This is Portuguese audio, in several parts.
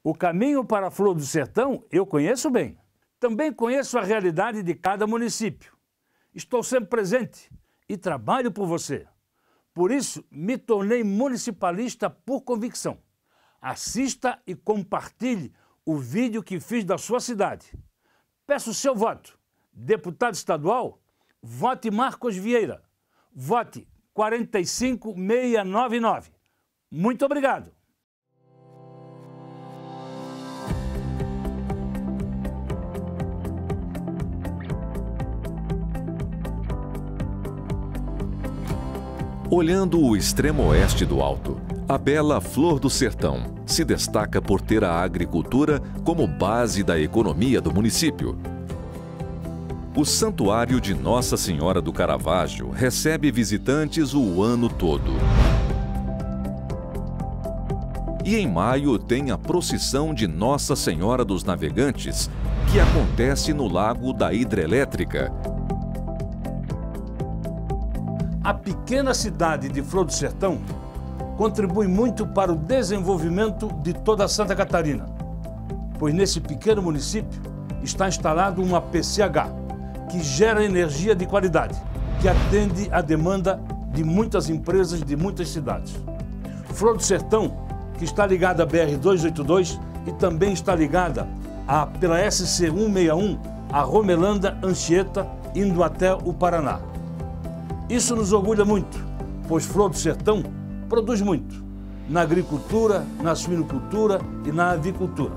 O caminho para a Flor do Sertão eu conheço bem. Também conheço a realidade de cada município. Estou sempre presente e trabalho por você. Por isso, me tornei municipalista por convicção. Assista e compartilhe o vídeo que fiz da sua cidade. Peço o seu voto. Deputado estadual, vote Marcos Vieira. Vote 45699. Muito obrigado. Olhando o extremo oeste do Alto, a bela Flor do Sertão se destaca por ter a agricultura como base da economia do município. O Santuário de Nossa Senhora do Caravaggio recebe visitantes o ano todo. E em maio tem a procissão de Nossa Senhora dos Navegantes, que acontece no Lago da Hidrelétrica. A pequena cidade de Flor do Sertão contribui muito para o desenvolvimento de toda Santa Catarina, pois nesse pequeno município está instalado uma PCH, que gera energia de qualidade, que atende à demanda de muitas empresas de muitas cidades. Flor do Sertão, que está ligada à BR-282 e também está ligada pela SC-161, a Romelândia Anchieta, indo até o Paraná. Isso nos orgulha muito, pois Flor do Sertão produz muito, na agricultura, na suinocultura e na avicultura.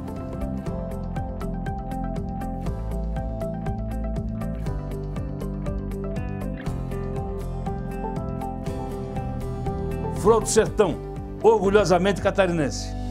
Flor do Sertão, orgulhosamente catarinense.